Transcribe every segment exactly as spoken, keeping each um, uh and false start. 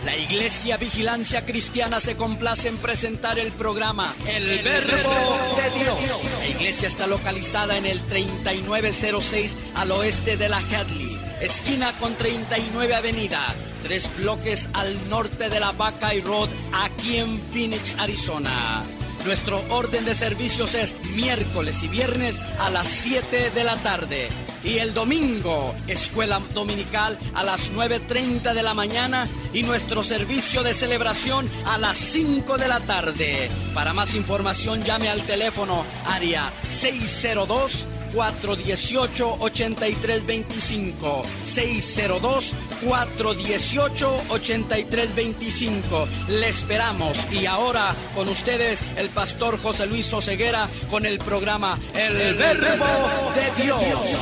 La Iglesia Vigilancia Cristiana se complace en presentar el programa El, el Verbo de Dios. La iglesia está localizada en el treinta y nueve cero seis al oeste de la Hadley, esquina con treinta y nueve Avenida, tres bloques al norte de la Buckeye Road, aquí en Phoenix, Arizona. Nuestro orden de servicios es miércoles y viernes a las siete de la tarde. Y el domingo, escuela dominical a las nueve treinta de la mañana y nuestro servicio de celebración a las cinco de la tarde. Para más información llame al teléfono área seis cero dos, cuatro uno ocho, ocho tres dos cinco. seis cero dos, cuatro uno ocho, ocho tres dos cinco. Le esperamos. Y ahora con ustedes el pastor José Luis Oseguera con el programa El, el Verbo de Dios.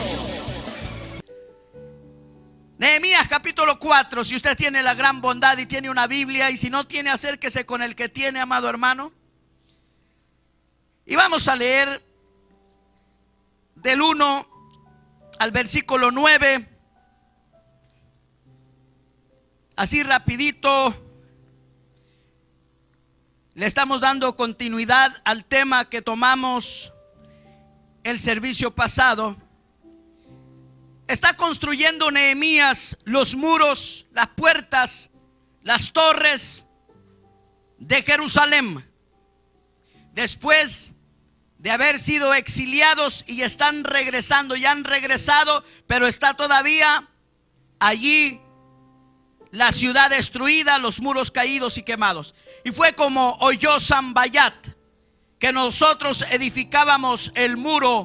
Nehemías capítulo cuatro, si usted tiene la gran bondad y tiene una Biblia, y si no tiene, acérquese con el que tiene, amado hermano. Y vamos a leer del uno al versículo nueve, así rapidito. Le estamos dando continuidad al tema que tomamos el servicio pasado. Está construyendo Nehemías los muros, las puertas, las torres de Jerusalén. Después de haber sido exiliados, y están regresando, ya han regresado, pero está todavía allí la ciudad destruida, los muros caídos y quemados. Y fue como oyó Sanballat que nosotros edificábamos el muro,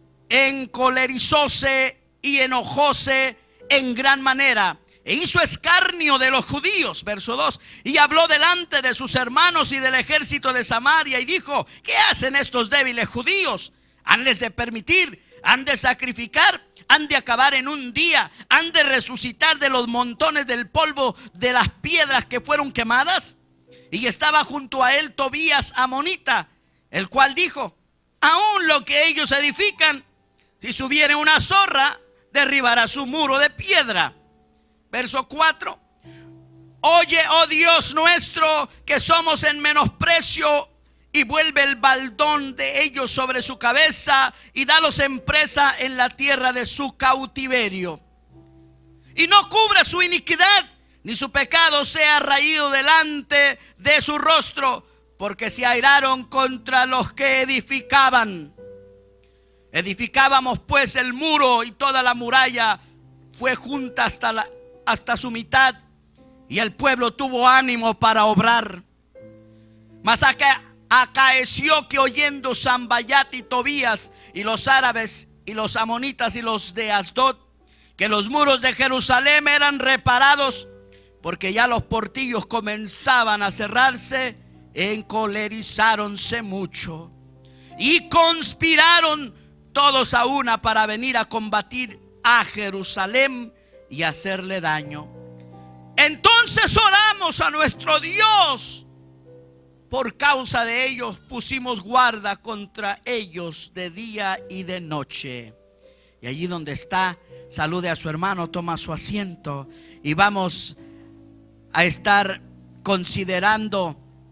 encolerizóse y enojóse en gran manera, e hizo escarnio de los judíos. Verso dos. Y habló delante de sus hermanos y del ejército de Samaria, y dijo: ¿qué hacen estos débiles judíos? ¿Han de permitir? ¿Han de sacrificar? ¿Han de acabar en un día? ¿Han de resucitar de los montones del polvo de las piedras que fueron quemadas? Y estaba junto a él Tobías amonita, el cual dijo: aún lo que ellos edifican, si subiere una zorra, derribará su muro de piedra. Verso cuatro. Oye, oh Dios nuestro, que somos en menosprecio, y vuelve el baldón de ellos sobre su cabeza, y dalos en presa en la tierra de su cautiverio. Y no cubra su iniquidad, ni su pecado sea raído delante de su rostro, porque se airaron contra los que edificaban. Edificábamos pues el muro, y toda la muralla fue junta hasta, la, hasta su mitad, y el pueblo tuvo ánimo para obrar. Mas acá, acaeció que oyendo Sanballat y Tobías y los árabes y los amonitas y los de Asdod, que los muros de Jerusalén eran reparados, porque ya los portillos comenzaban a cerrarse, encolerizáronse mucho y conspiraron todos a una para venir a combatir a Jerusalén y hacerle daño. Entonces oramos a nuestro Dios. Por causa de ellos pusimos guarda contra ellos de día y de noche. Y allí donde está, salude a su hermano, toma su asiento, y vamos a estar considerando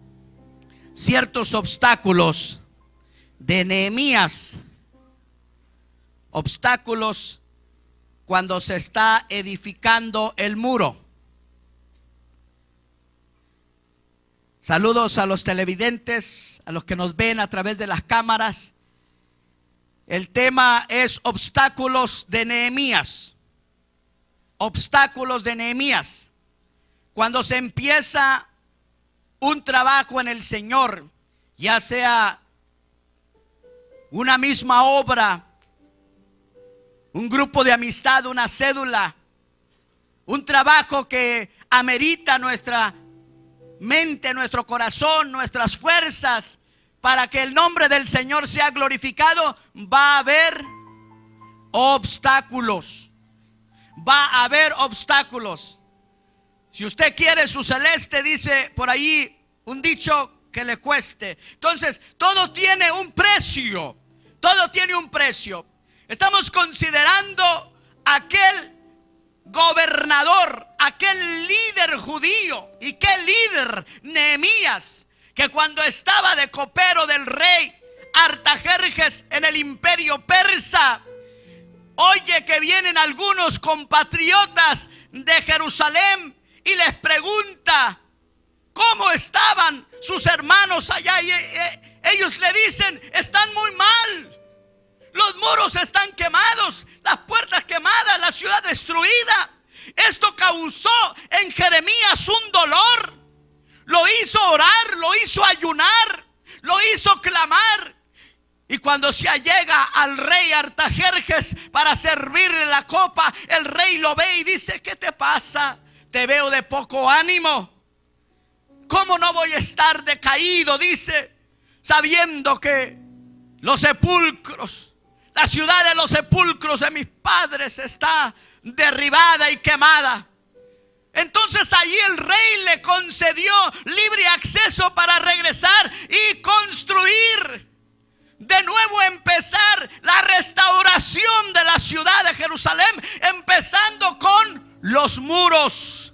ciertos obstáculos de Nehemías. Obstáculos cuando se está edificando el muro. Saludos a los televidentes, a los que nos ven a través de las cámaras. El tema es obstáculos de Nehemías. Obstáculos de Nehemías. Cuando se empieza un trabajo en el Señor, ya sea una misma obra, un grupo de amistad, una cédula, un trabajo que amerita nuestra mente, nuestro corazón, nuestras fuerzas, para que el nombre del Señor sea glorificado, va a haber obstáculos. Va a haber obstáculos. Si usted quiere su celeste, dice por ahí un dicho, que le cueste. Entonces, todo tiene un precio. Todo tiene un precio. Estamos considerando aquel gobernador, aquel líder líder judío y qué líder Nehemías, que cuando estaba de copero del rey Artajerjes en el imperio persa, oye que vienen algunos compatriotas de Jerusalén y les pregunta cómo estaban sus hermanos allá, y ellos le dicen: están muy mal, los muros están quemados, las puertas quemadas, la ciudad destruida. Esto causó en Jeremías un dolor, lo hizo orar, lo hizo ayunar, lo hizo clamar. Y cuando se allega al rey Artajerjes para servirle la copa, el rey lo ve y dice: ¿qué te pasa? Te veo de poco ánimo. ¿Cómo no voy a estar decaído? Dice, sabiendo que los sepulcros, la ciudad de los sepulcros de mis padres está derribada y quemada. Entonces allí el rey le concedió libre acceso para regresar y construir, de nuevo empezar la restauración de la ciudad de Jerusalén, empezando con los muros.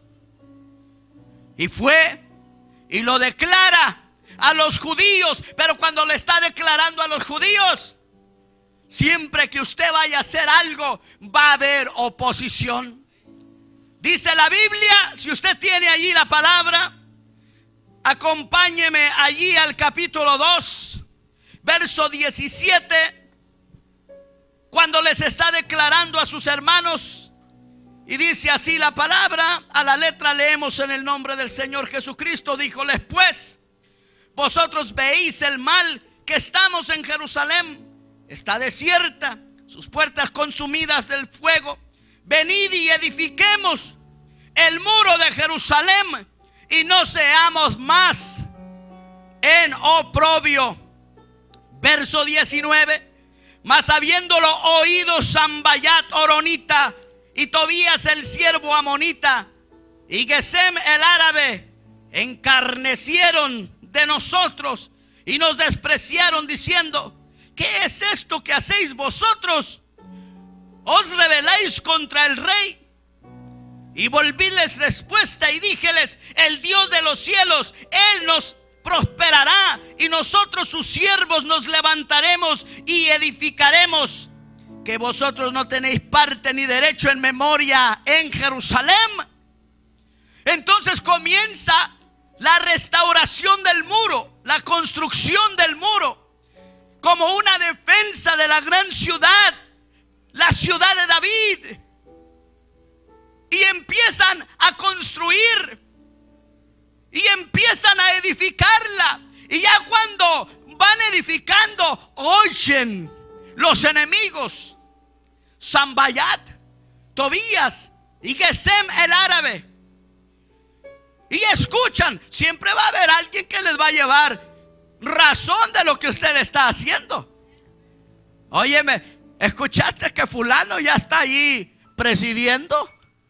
Y fue y lo declara a los judíos. Pero cuando le está declarando a los judíos, siempre que usted vaya a hacer algo, va a haber oposición. Dice la Biblia, si usted tiene allí la palabra, acompáñeme allí al capítulo dos, verso diecisiete, cuando les está declarando a sus hermanos. Y dice así la palabra, a la letra leemos en el nombre del Señor Jesucristo. Díjoles pues: vosotros veis el mal que estamos en Jerusalén, está desierta, sus puertas consumidas del fuego. Venid y edifiquemos el muro de Jerusalén, y no seamos más en oprobio. Verso diecinueve: mas habiéndolo oído Sanballat horonita, y Tobías el siervo amonita, y Gesem el árabe, encarnecieron de nosotros y nos despreciaron, diciendo: ¿qué es esto que hacéis vosotros? ¿Os rebeláis contra el rey? Y volvíles respuesta y díjeles: el Dios de los cielos, Él nos prosperará, y nosotros sus siervos nos levantaremos y edificaremos, que vosotros no tenéis parte ni derecho en memoria en Jerusalén. Entonces comienza la restauración del muro, la construcción del muro, como una defensa de la gran ciudad, la ciudad de David. Y empiezan a construir y empiezan a edificarla. Y ya cuando van edificando, oyen los enemigos, Sanballat, Tobías y Gesem el árabe, y escuchan. Siempre va a haber alguien que les va a llevar razón de lo que usted está haciendo. Óyeme, ¿escuchaste que fulano ya está allí presidiendo?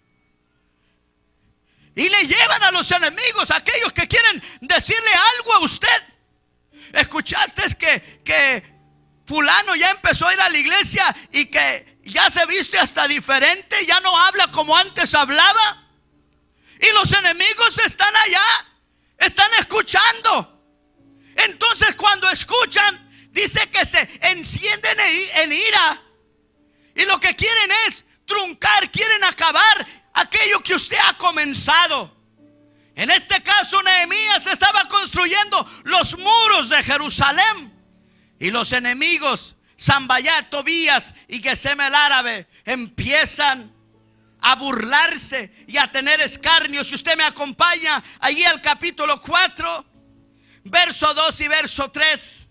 Y le llevan a los enemigos, a aquellos que quieren decirle algo a usted. ¿Escuchaste que, que fulano ya empezó a ir a la iglesia y que ya se viste hasta diferente, ya no habla como antes hablaba? Y los enemigos están allá, están escuchando. Entonces cuando escuchan, dice que se encienden en ira, y lo que quieren es truncar, quieren acabar aquello que usted ha comenzado. En este caso Nehemías estaba construyendo los muros de Jerusalén, y los enemigos, Sanballat, Tobías y Gesem el árabe, empiezan a burlarse y a tener escarnio. Si usted me acompaña allí al capítulo cuatro, verso dos y verso tres.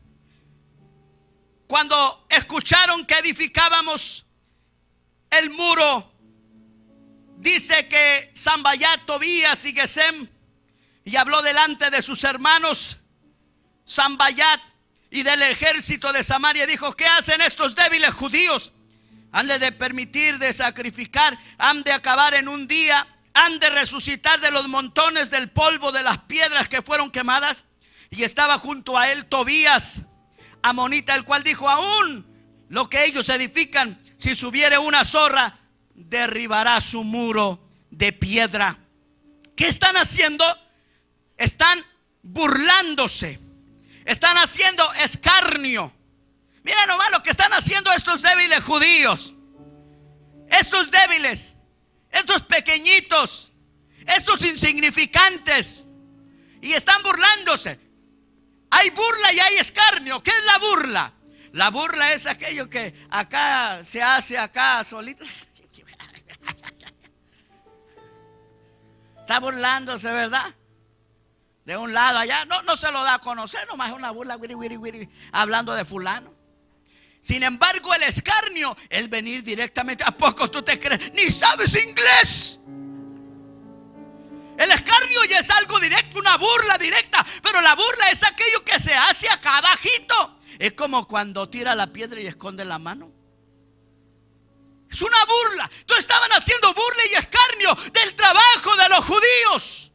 Cuando escucharon que edificábamos el muro, dice que Sanballat, Tobías y Gesem, y habló delante de sus hermanos Sanballat y del ejército de Samaria, dijo: ¿qué hacen estos débiles judíos? ¿Han de permitir de sacrificar? ¿Han de acabar en un día? ¿Han de resucitar de los montones del polvo de las piedras que fueron quemadas? Y estaba junto a él Tobías amonita, el cual dijo: aún lo que ellos edifican, si subiere una zorra, derribará su muro de piedra. ¿Qué están haciendo? Están burlándose. Están haciendo escarnio. Mira nomás lo que están haciendo estos débiles judíos. Estos débiles, estos pequeñitos, estos insignificantes. Y están burlándose. Hay burla y hay escarnio. ¿Qué es la burla? La burla es aquello que acá se hace acá solito. Está burlándose, ¿verdad? De un lado allá. No, no se lo da a conocer, nomás es una burla, wiri, wiri, wiri, hablando de fulano. Sin embargo, el escarnio, el venir directamente. ¿A poco tú te crees? Ni sabes inglés. El escarnio ya es algo directo, una burla directa. Pero la burla es aquello que se hace acá abajito. Es como cuando tira la piedra y esconde la mano. Es una burla. Entonces estaban haciendo burla y escarnio del trabajo de los judíos.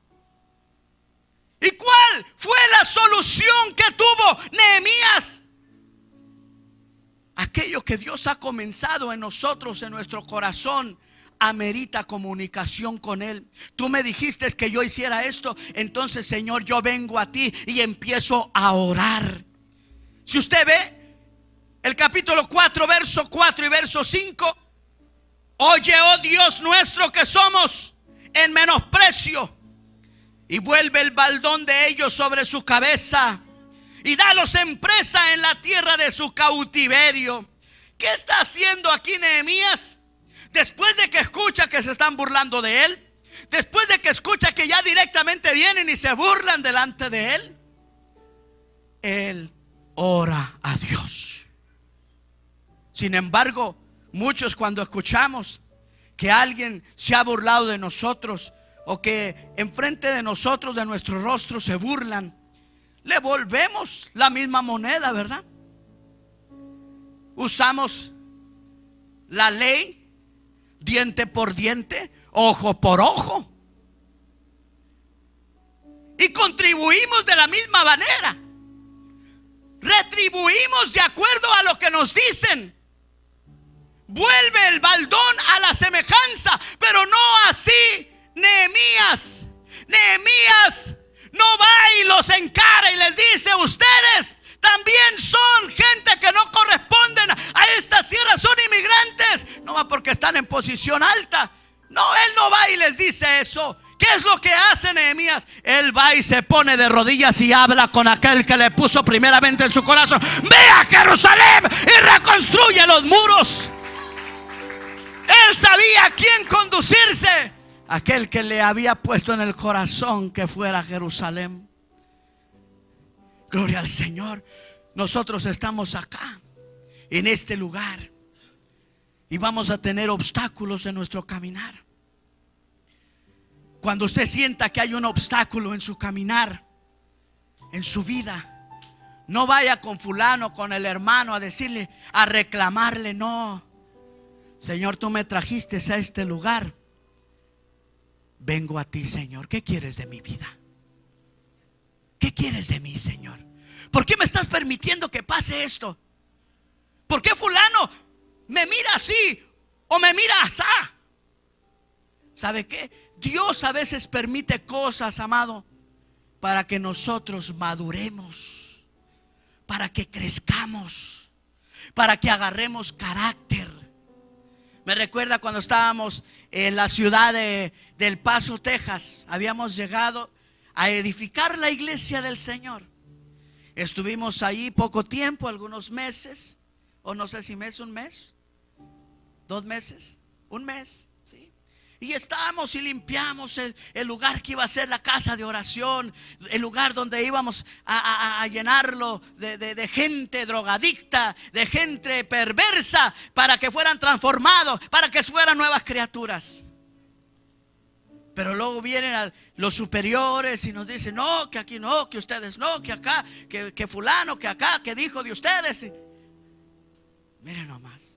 ¿Y cuál fue la solución que tuvo Nehemías? Aquello que Dios ha comenzado en nosotros, en nuestro corazón, amerita comunicación con Él. Tú me dijiste que yo hiciera esto, entonces, Señor, yo vengo a ti y empiezo a orar. Si usted ve el capítulo cuatro, verso cuatro y verso cinco. Oye, oh Dios nuestro, que somos en menosprecio, y vuelve el baldón de ellos sobre su cabeza, y dalos en presa en la tierra de su cautiverio. ¿Qué está haciendo aquí Nehemías? Después de que escucha que se están burlando de él, después de que escucha que ya directamente vienen y se burlan delante de él, él ora a Dios. Sin embargo, muchos cuando escuchamos que alguien se ha burlado de nosotros, o que enfrente de nosotros, de nuestro rostro, se burlan, le volvemos la misma moneda, ¿verdad? Usamos la ley, diente por diente, ojo por ojo, y contribuimos de la misma manera. Retribuimos de acuerdo a lo que nos dicen. Vuelve el baldón a la semejanza, pero no así Nehemías. Nehemías no va y los encara y les dice: ustedes también son gente que no corresponden a estas tierras, son inmigrantes. No va porque están en posición alta. No, él no va y les dice eso. ¿Qué es lo que hace Nehemías? Él va y se pone de rodillas y habla con aquel que le puso primeramente en su corazón: ve a Jerusalén y reconstruye los muros. Él sabía a quién conducirse, aquel que le había puesto en el corazón que fuera a Jerusalén. Gloria al Señor. Nosotros estamos acá, en este lugar, y vamos a tener obstáculos en nuestro caminar. Cuando usted sienta que hay un obstáculo en su caminar, en su vida, no vaya con fulano, con el hermano, a decirle, a reclamarle. No: Señor, tú me trajiste a este lugar, vengo a ti, Señor. ¿Qué quieres de mi vida? ¿Qué quieres de mí, Señor? ¿Por qué me estás permitiendo que pase esto? ¿Por qué fulano me mira así o me mira así? ¿Sabe qué? Dios a veces permite cosas, amado, para que nosotros maduremos, para que crezcamos, para que agarremos carácter. Me recuerda cuando estábamos en la ciudad de, de El Paso, Texas. Habíamos llegado a edificar la iglesia del Señor. Estuvimos ahí poco tiempo, algunos meses, o no sé si mes, un mes, dos meses, un mes, ¿sí? Y estábamos y limpiamos el, el lugar que iba a ser la casa de oración, el lugar donde íbamos a, a, a llenarlo de, de, de gente drogadicta, de gente perversa, para que fueran transformados, para que fueran nuevas criaturas. Pero luego vienen a los superiores y nos dicen: no, que aquí no, que ustedes no, que acá, que, que fulano, que acá, que dijo de ustedes. Y miren nomás.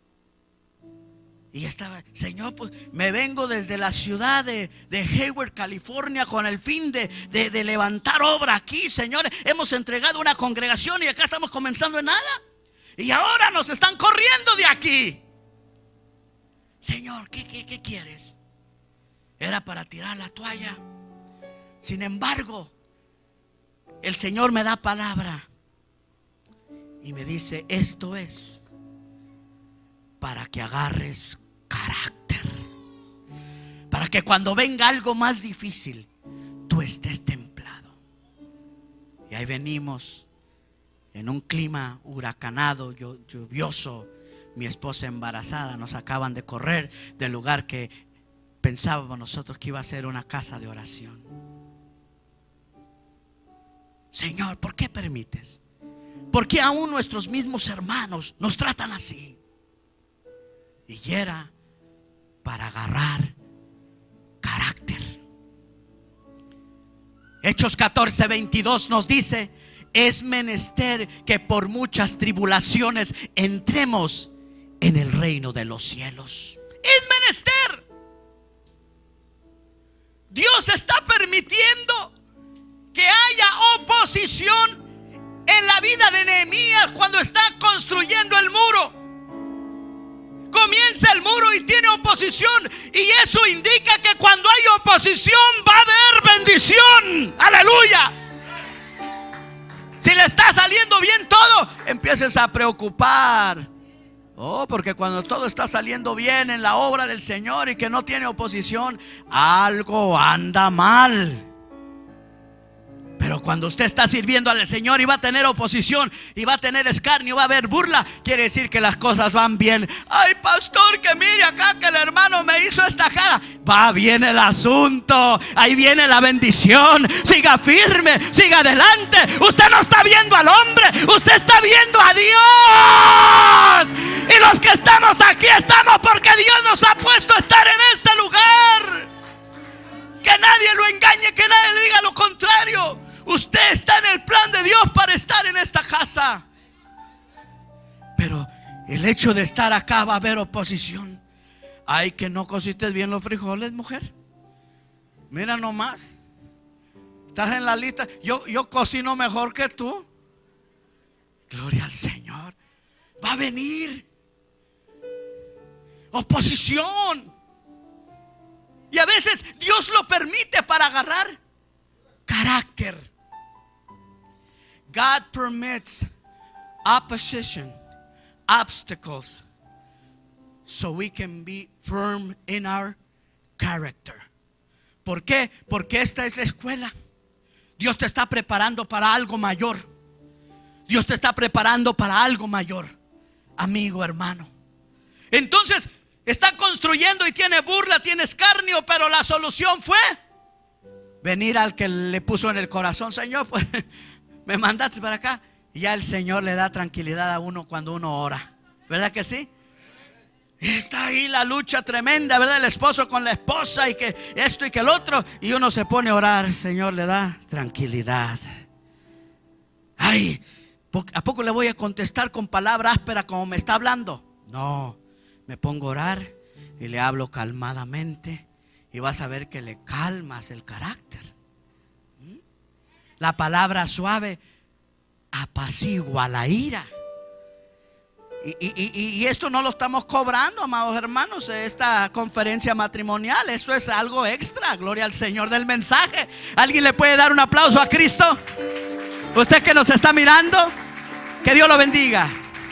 Y estaba: Señor, pues me vengo desde la ciudad de, de Hayward, California, con el fin de, de, de levantar obra aquí, Señor. Hemos entregado una congregación y acá estamos comenzando en nada. Y ahora nos están corriendo de aquí. Señor, ¿qué, qué, qué quieres? era para tirar la toalla. Sin embargo, el Señor me da palabra y me dice: esto es para que agarres carácter, para que cuando venga algo más difícil, tú estés templado. Y ahí venimos en un clima huracanado, lluvioso. Mi esposa embarazada, nos acaban de correr del lugar que pensábamos nosotros que iba a ser una casa de oración. Señor, ¿por qué permites? ¿Por qué aún nuestros mismos hermanos nos tratan así? Y era para agarrar carácter. Hechos catorce veintidós nos dice: es menester que por muchas tribulaciones entremos en el reino de los cielos. Es menester. Dios está permitiendo que haya oposición en la vida de Nehemías cuando está construyendo el muro. Comienza el muro y tiene oposición, y eso indica que cuando hay oposición va a haber bendición. Aleluya. Si le está saliendo bien todo, empieces a preocupar. Oh, porque cuando todo está saliendo bien en la obra del Señor y que no tiene oposición, algo anda mal. Pero cuando usted está sirviendo al Señor y va a tener oposición y va a tener escarnio, va a haber burla, quiere decir que las cosas van bien. Ay, pastor, que mire acá que el hermano me hizo esta cara. Va bien el asunto, ahí viene la bendición. Siga firme, siga adelante. Usted no está viendo al hombre, usted está viendo a Dios. Y los que estamos aquí estamos porque Dios nos ha puesto a estar en este lugar. Que nadie lo engañe, que nadie le diga lo contrario. Usted está en el plan de Dios para estar en esta casa. Pero el hecho de estar acá va a haber oposición. Ay, que no cociste bien los frijoles, mujer. Mira nomás, estás en la lista. Yo, yo cocino mejor que tú. Gloria al Señor. Va a venir oposición. Y a veces Dios lo permite para agarrar carácter. God permits opposition, obstacles, so we can be firm in our character. ¿Por qué? Porque esta es la escuela. Dios te está preparando para algo mayor. Dios te está preparando para algo mayor, amigo, hermano. Entonces está construyendo y tiene burla, tiene escarnio, pero la solución fue venir al que le puso en el corazón: Señor, pues me mandaste para acá. Y ya el Señor le da tranquilidad a uno cuando uno ora, ¿verdad que sí? Está ahí la lucha tremenda, ¿verdad? El esposo con la esposa y que esto y que el otro, y uno se pone a orar. El Señor le da tranquilidad. Ay, ¿a poco le voy a contestar con palabra áspera como me está hablando? No, me pongo a orar y le hablo calmadamente, y vas a ver que le calmas el carácter. La palabra suave apacigua la ira. Y, y, y, y esto no lo estamos cobrando, amados hermanos, esta conferencia matrimonial. Eso es algo extra. Gloria al Señor del mensaje. ¿Alguien le puede dar un aplauso a Cristo? Usted que nos está mirando, que Dios lo bendiga.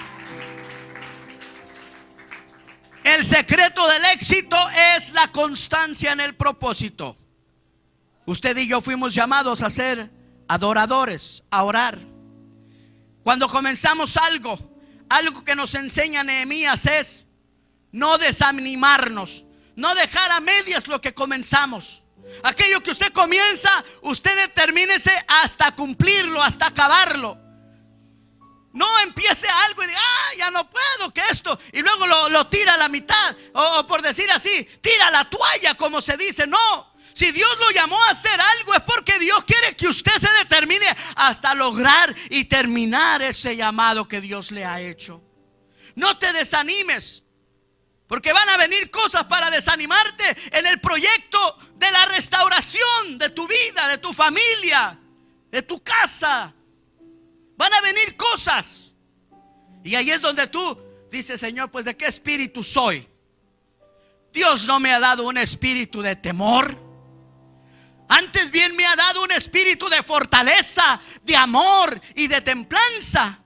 El secreto del éxito es la constancia en el propósito. Usted y yo fuimos llamados a ser adoradores, a orar. Cuando comenzamos algo, algo que nos enseña Nehemías es no desanimarnos, no dejar a medias lo que comenzamos. Aquello que usted comienza, usted determínese hasta cumplirlo, hasta acabarlo. No empiece algo y diga: ah, ya no puedo, que esto, y luego lo, lo tira a la mitad, o, o por decir así, tira la toalla, como se dice. No, si Dios lo llamó a hacer algo, es porque Dios quiere que usted se determine hasta lograr y terminar ese llamado que Dios le ha hecho. No te desanimes, porque van a venir cosas para desanimarte en el proyecto de la restauración de tu vida, de tu familia, de tu casa. Van a venir cosas, y ahí es donde tú dices: Señor, pues ¿de qué espíritu soy? Dios no me ha dado un espíritu de temor. Antes bien me ha dado un espíritu de fortaleza, de amor y de templanza.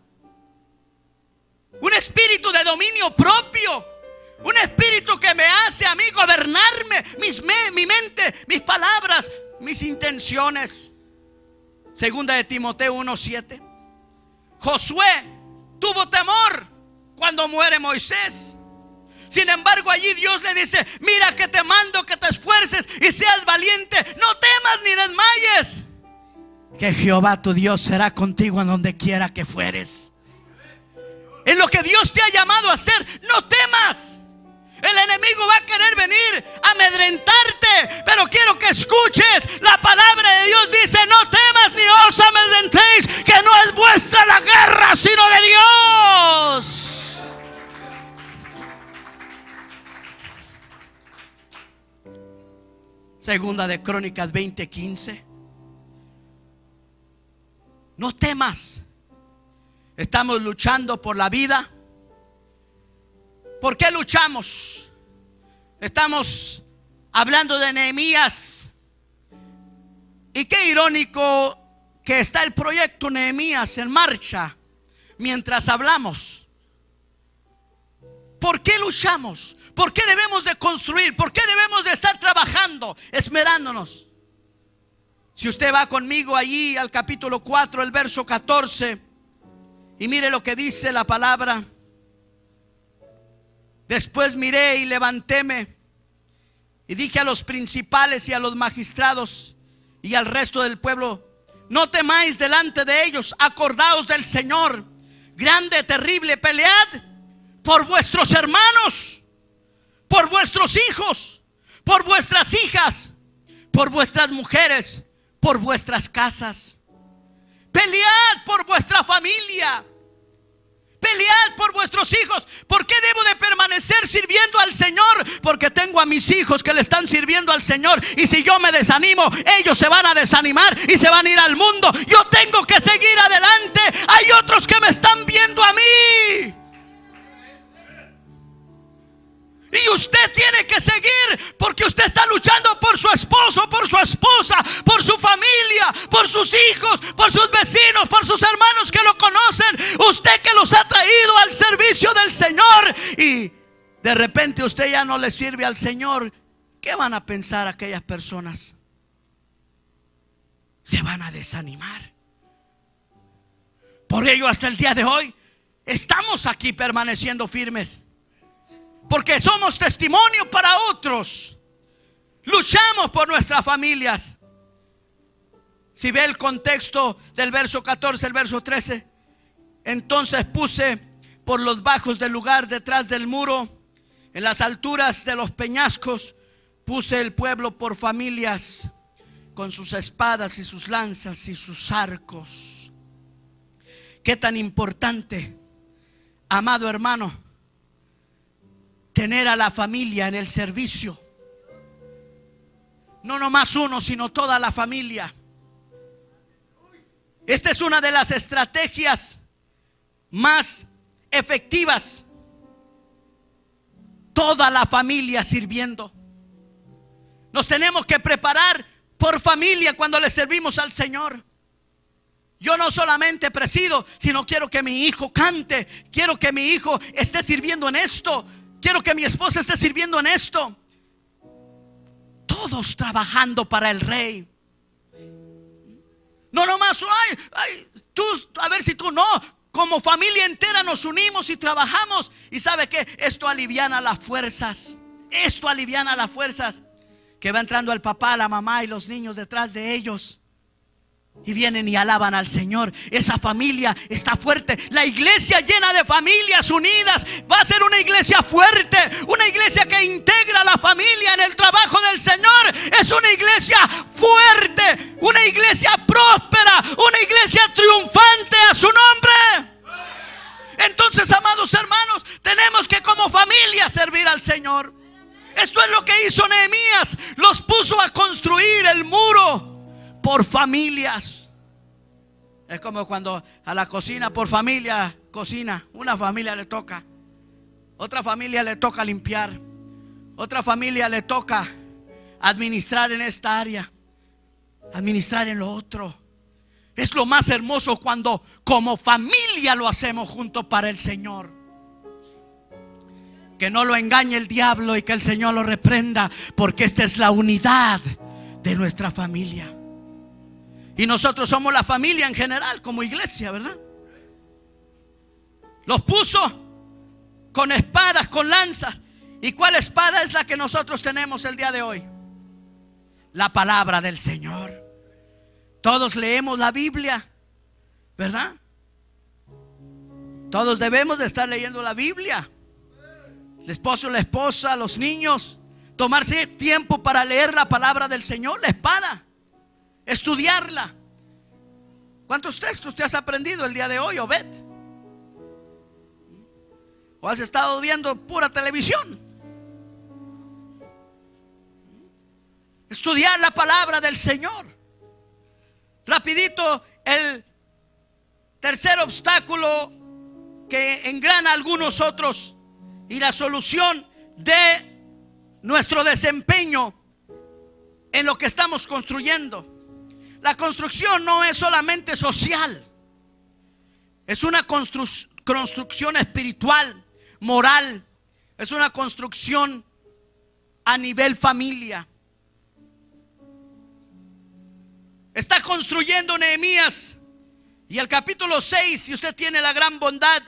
Un espíritu de dominio propio. Un espíritu que me hace a mí gobernarme, mis me, mi mente, mis palabras, mis intenciones. Segunda de Timoteo uno siete. Josué tuvo temor cuando muere Moisés. Sin embargo, allí Dios le dice: mira que te mando que te esfuerces y seas valiente. No temas ni desmayes, que Jehová tu Dios será contigo en donde quiera que fueres. En lo que Dios te ha llamado a hacer, no temas. El enemigo va a querer venir a amedrentarte, pero quiero que escuches la palabra de Dios. Dice: no temas ni os amedrentéis, que no es vuestra la guerra, sino de Dios. Segunda de Crónicas veinte quince. No temas. Estamos luchando por la vida. ¿Por qué luchamos? Estamos hablando de Nehemías. Y qué irónico que está el proyecto Nehemías en marcha mientras hablamos. ¿Por qué luchamos? ¿Por qué debemos de construir? ¿Por qué debemos de estar trabajando, esmerándonos? Si usted va conmigo allí al capítulo cuatro, el verso catorce, y mire lo que dice la palabra. Después miré y levantéme y dije a los principales y a los magistrados y al resto del pueblo: no temáis delante de ellos, acordaos del Señor, grande, terrible, pelead por vuestros hermanos, por vuestros hijos, por vuestras hijas, por vuestras mujeres, por vuestras casas. Pelead por vuestra familia. Pelead por vuestros hijos. ¿Por qué debo de permanecer sirviendo al Señor? Porque tengo a mis hijos que le están sirviendo al Señor. Y si yo me desanimo, ellos se van a desanimar y se van a ir al mundo. Yo tengo que seguir adelante. Hay otros que me están viendo a mí. Y usted tiene que seguir, porque usted está luchando por su esposo, por su esposa, por su familia, por sus hijos, por sus vecinos, por sus hermanos que lo conocen. Usted que los ha traído al servicio del Señor, y de repente usted ya no le sirve al Señor. ¿Qué van a pensar aquellas personas? Se van a desanimar. Por ello, hasta el día de hoy estamos aquí permaneciendo firmes, porque somos testimonio para otros. Luchamos por nuestras familias. Si ve el contexto del verso catorce, el verso trece. Entonces puse por los bajos del lugar detrás del muro, en las alturas de los peñascos, puse el pueblo por familias, con sus espadas y sus lanzas y sus arcos. Qué tan importante, amado hermano, tener a la familia en el servicio. No nomás uno, sino toda la familia. Esta es una de las estrategias más efectivas. Toda la familia sirviendo. Nos tenemos que preparar por familia cuando le servimos al Señor. Yo no solamente presido, sino quiero que mi hijo cante. Quiero que mi hijo esté sirviendo en esto. Quiero que mi esposa esté sirviendo en esto. Todos trabajando para el Rey. No nomás, ay, ay, tú, a ver si tú no. Como familia entera nos unimos y trabajamos. Y sabe que esto aliviana las fuerzas. Esto aliviana las fuerzas. Que va entrando el papá, la mamá y los niños detrás de ellos. Y vienen y alaban al Señor. Esa familia está fuerte. La iglesia llena de familias unidas va a ser una iglesia fuerte. Una iglesia que integra a la familia en el trabajo del Señor. Es una iglesia fuerte. Una iglesia próspera. Una iglesia triunfante a su nombre. Entonces, amados hermanos, tenemos que como familia servir al Señor. Esto es lo que hizo Nehemías. Los puso a construir el muro por familias. Es como cuando a la cocina por familia cocina. Una familia le toca, otra familia le toca limpiar, Otra familia le toca administrar en esta área, administrar en lo otro. Es lo más hermoso cuando como familia lo hacemos juntos para el Señor. Que no lo engañe el diablo y que el Señor lo reprenda, porque esta es la unidad de nuestra familia. Y nosotros somos la familia en general como iglesia, ¿verdad? Los puso con espadas, con lanzas. ¿Y cuál espada es la que nosotros tenemos el día de hoy? La palabra del Señor. Todos leemos la Biblia, ¿verdad? Todos debemos de estar leyendo la Biblia. El esposo, la esposa, los niños, tomarse tiempo para leer la palabra del Señor, la espada, estudiarla. ¿Cuántos textos te has aprendido el día de hoy, Obed? ¿O has estado viendo pura televisión? Estudiar la palabra del Señor. Rapidito, el tercer obstáculo que engrana a algunos otros y la solución de nuestro desempeño en lo que estamos construyendo. La construcción no es solamente social, es una constru- construcción espiritual, moral, es una construcción a nivel familia. Está construyendo Nehemías, y el capítulo seis, si usted tiene la gran bondad,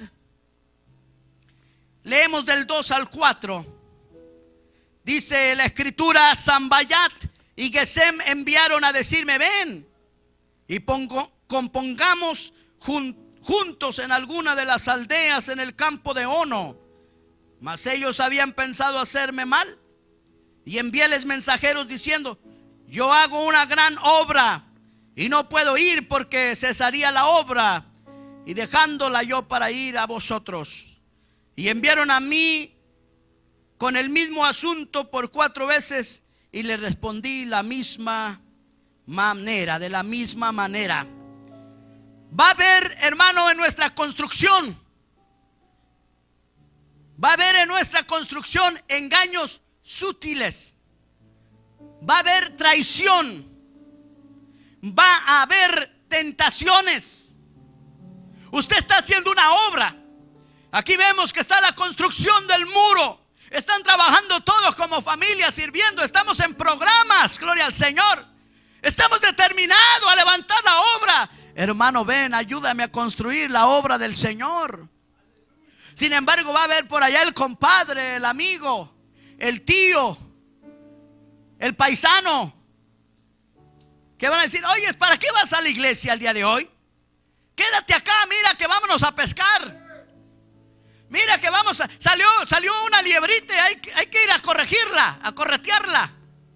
leemos del dos al cuatro. Dice la escritura: Sambayat y Gesem enviaron a decirme: ven y pongo, compongamos jun, juntos en alguna de las aldeas en el campo de Ono. Mas ellos habían pensado hacerme mal, y envíales mensajeros diciendo: yo hago una gran obra y no puedo ir, porque cesaría la obra, y dejándola yo para ir a vosotros. Y enviaron a mí con el mismo asunto por cuatro veces, y le respondí la misma manera, de la misma manera. Va a haber, hermano, en nuestra construcción, va a haber en nuestra construcción engaños sutiles, va a haber traición, va a haber tentaciones. Usted está haciendo una obra. Aquí vemos que está la construcción del muro. Están trabajando todos como familia, sirviendo. Estamos en programas, gloria al Señor. Estamos determinados a levantar la obra. Hermano, ven, ayúdame a construir la obra del Señor. Sin embargo, va a haber por allá el compadre, el amigo, el tío, el paisano, que van a decir: oye, ¿para qué vas a la iglesia el día de hoy? Quédate acá, mira que vámonos a pescar. Mira que vamos a, salió, salió una liebrita, hay, hay que ir a corregirla, a corretearla.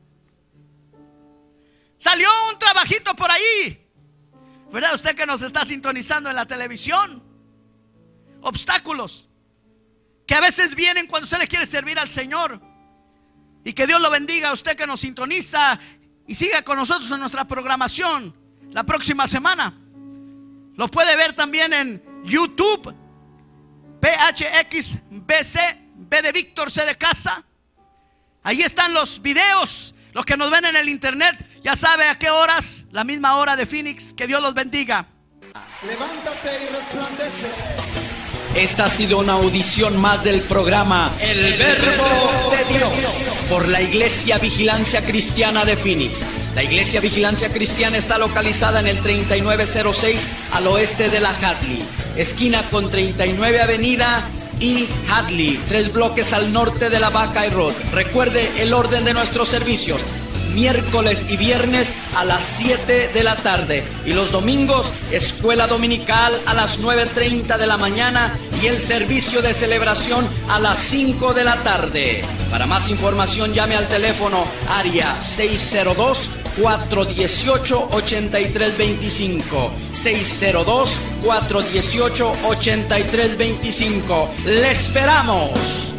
Salió un trabajito por ahí, ¿verdad? Usted que nos está sintonizando en la televisión. Obstáculos que a veces vienen cuando usted le quiere servir al Señor. Y que Dios lo bendiga a usted que nos sintoniza y siga con nosotros en nuestra programación la próxima semana. Lo puede ver también en YouTube, P H X B C, B de Víctor, C de casa. Ahí están los videos. Los que nos ven en el internet, ya sabe a qué horas, la misma hora de Phoenix. Que Dios los bendiga. Levántate y resplandece. Esta ha sido una audición más del programa El Verbo de Dios por la Iglesia Vigilancia Cristiana de Phoenix. La Iglesia Vigilancia Cristiana está localizada en el treinta y nueve cero seis al oeste de la Hadley, esquina con treinta y nueve Avenida y Hadley, tres bloques al norte de la Buckeye Road. Recuerde el orden de nuestros servicios: miércoles y viernes a las siete de la tarde, y los domingos escuela dominical a las nueve treinta de la mañana y el servicio de celebración a las cinco de la tarde. Para más información llame al teléfono área seis cero dos, cuatro uno ocho, ocho tres dos cinco, seis cero dos, cuatro uno ocho, ocho tres dos cinco. ¡Le esperamos!